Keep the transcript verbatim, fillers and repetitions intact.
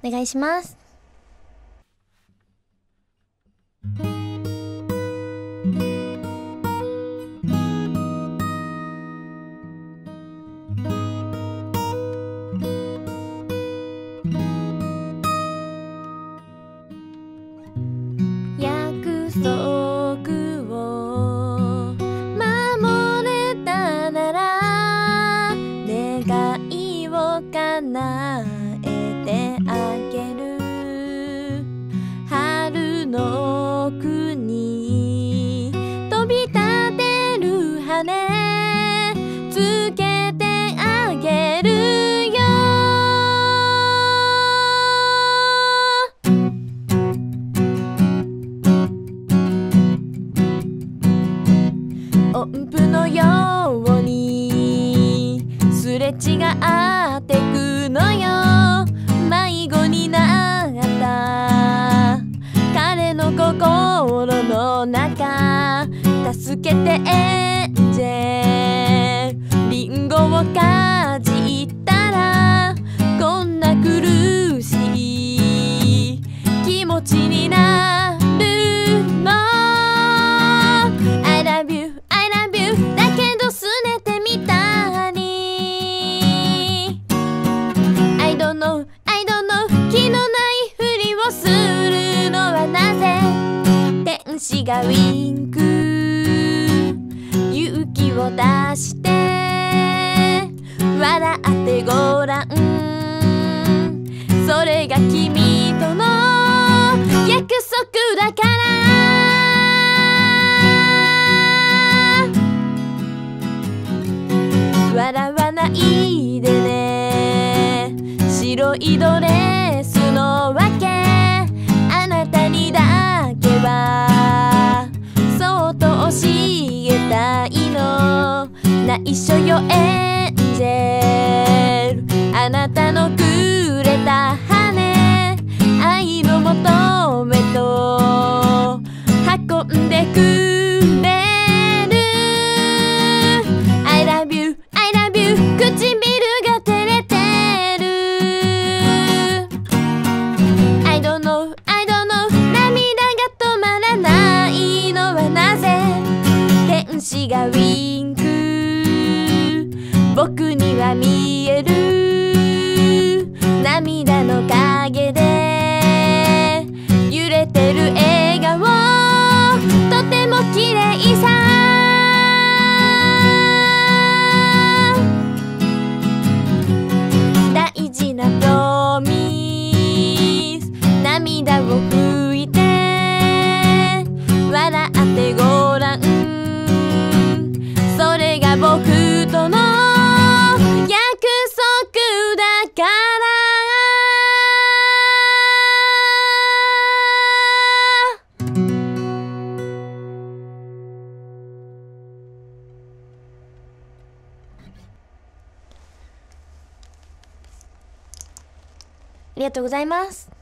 お願いします。約束を守れたなら願いを叶えてあげる。春の国飛び立てる羽つけてあげるよ。音符のようにすれ違ってくのよ。迷子になった彼の心の中、助けてエンジェル。リンゴをかじったらこんな苦しい気持ちになるの。 I love you I love you だけど拗ねてみたり I don't know I don't know 気のないふりをするのはなぜ。天使がウィンク勇気を出して笑ってごらん。それが君との約束だから。笑わないでね白いドレスのわけ。あなたにだけはそっと教えたいの。内緒よエンジェル。あなたのくれた羽愛の求めと運んでくれる。 I love you I love you 唇が照れてる。 I don't know I don't know 涙が止まらないのはなぜ。天使がウィンク僕には見える。涙の陰で揺れてる笑顔とても綺麗さ。大事なプロミス涙を拭いて笑ってごらん。それが僕との約束だから。ありがとうございます。